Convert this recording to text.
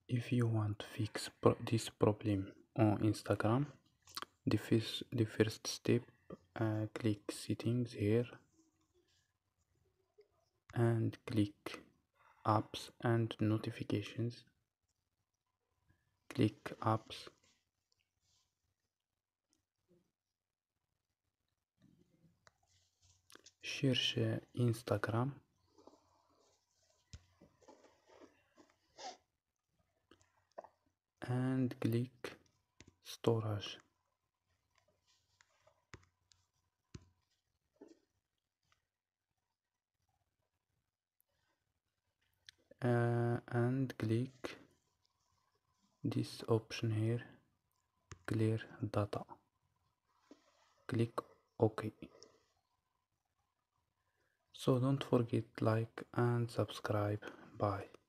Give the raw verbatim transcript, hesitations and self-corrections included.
If you want to fix pro this problem on Instagram, the first the first step, uh, click settings here and click apps and notifications. Click apps, cherche Instagram and click storage. Uh, and click this option here, clear data. Click OK. So don't forget like and subscribe. Bye.